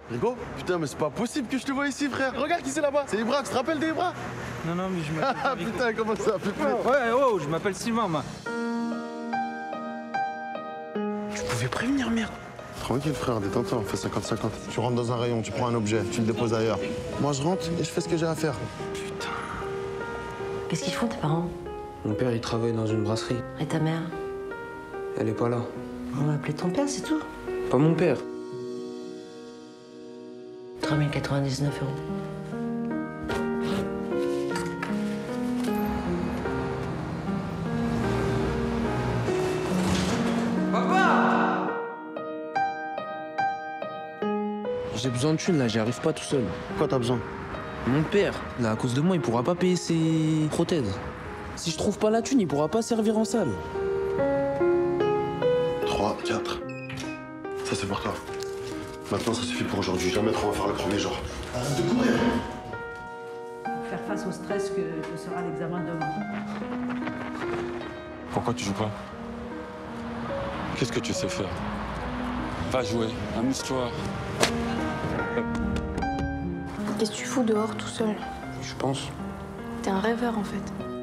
Rigo? Putain, mais c'est pas possible que je te vois ici, frère. Regarde qui c'est là-bas. C'est Ibra, tu te rappelles d'Ibra? Non, mais je m'appelle. Ah putain, comment ça? Ouais, oh, je m'appelle Sylvain, moi. Tu pouvais prévenir, merde. Tranquille, frère, détends-toi, on fait 50-50. Tu rentres dans un rayon, tu prends un objet, tu le déposes ailleurs. Moi, je rentre et je fais ce que j'ai à faire. Putain. Qu'est-ce qu'ils font, tes parents? Mon père, il travaille dans une brasserie. Et ta mère? Elle est pas là. On va appeler ton père, c'est tout. Pas mon père. 3099 euros. J'ai besoin de thunes, là, j'y arrive pas tout seul. Quoi t'as besoin? Mon père, là, à cause de moi, il pourra pas payer ses prothèses. Si je trouve pas la thune, il pourra pas servir en salle. 3, 4. Ça, c'est pour toi. Maintenant, ça suffit pour aujourd'hui. Jamais trop on va faire le premier jour. Arrête de courir! Pour faire face au stress que sera l'examen demain. Pourquoi tu joues pas? Qu'est-ce que tu sais faire? Va jouer, amuse-toi. Qu'est-ce que tu fous dehors tout seul? Je pense. T'es un rêveur en fait.